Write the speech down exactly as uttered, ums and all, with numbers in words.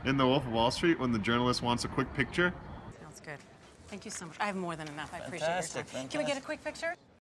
in The Wolf of Wall Street when the journalist wants a quick picture? Sounds good. Thank you so much. I have more than enough. I appreciate your Fantastic, time. Can we get a quick picture?